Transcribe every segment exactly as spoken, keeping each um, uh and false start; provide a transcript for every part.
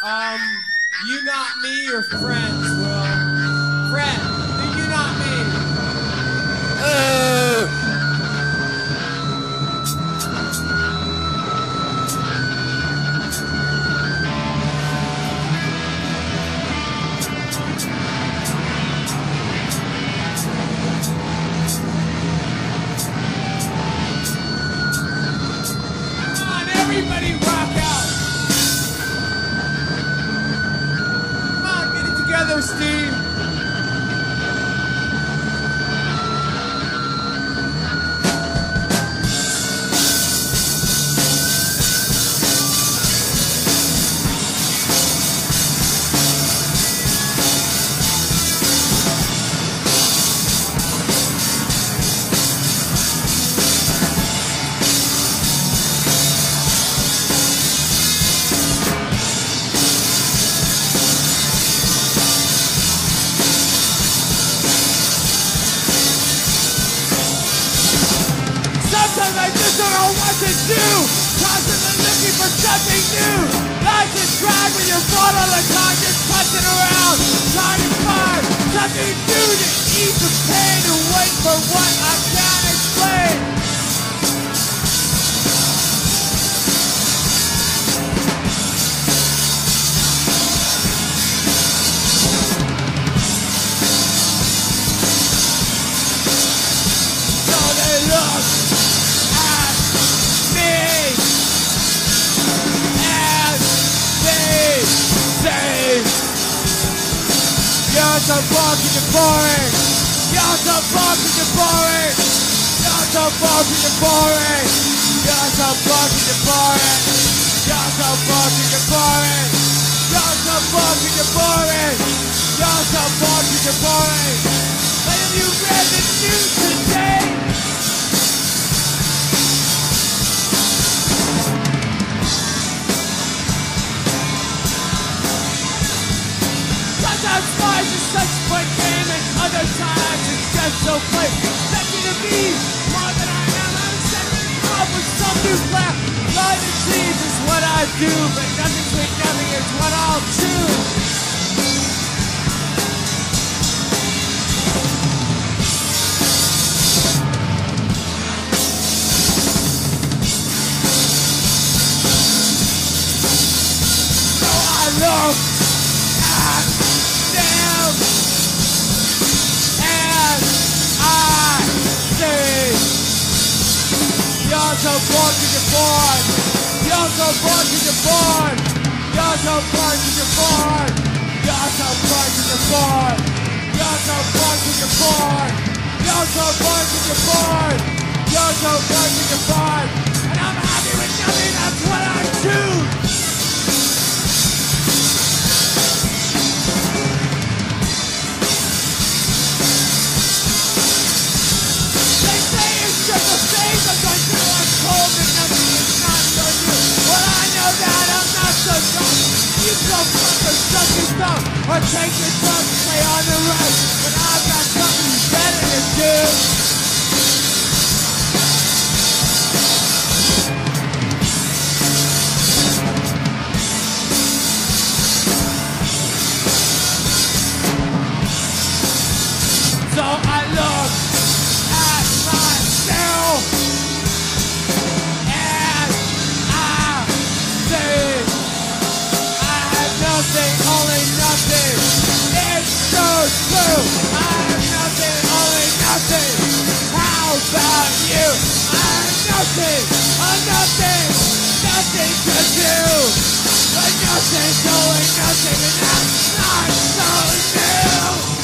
Um, you not me or friends, Will? Friend, do you not me? Uh. Everybody rock out. Come on, get it together, Steve. I just don't know what to do. Constantly looking for something new. Life's a drag when you're bored all the time, just pushing around, trying to find something new to ease the pain and wait for what I can't explain. So they look you're so fucking boring. You're so fucking boring. You're so fucking boring. You're so fucking boring. You're so fucking boring. You're so fucking boring. You're so fucking boring. But have you read the news today? Sometimes life is such a fun game, and other times it's just so plain. Expecting to be more than I am. I'm setting up with some new plan. Life and dreams is what I do, but nothing sweet, nothing is what I'll choose. So I look at them and I say, you're so fucking bored. You're so fucking bored. You're so fucking bored. You're so fucking bored. You're so fucking bored. You're so fucking bored. You're so fucking bored. And I'm happy with nothing. That's what I choose. Just a phase I'm going through, I'm cold and nothing is not so new. Well, I know that I'm not so dumb. You go fuck or suck your thumb, or take your drugs and stay on the right. But I've got something better to do. So I look at myself and I say I have nothing, only nothing. It's so true. I have nothing, only nothing. How about you? I have nothing, or nothing, nothing to do. But nothing's only nothing, and that's not so new.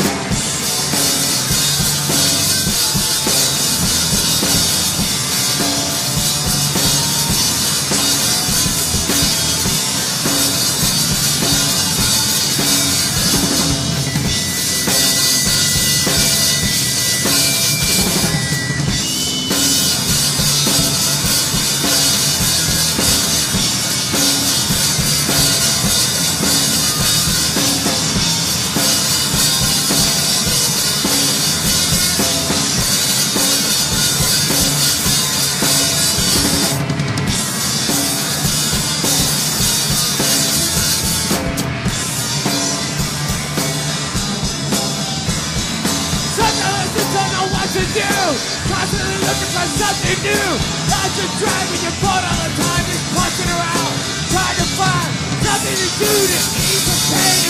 looking for something new. Not just dragging your boat all the time, just punching around, trying to find something to do to ease the pain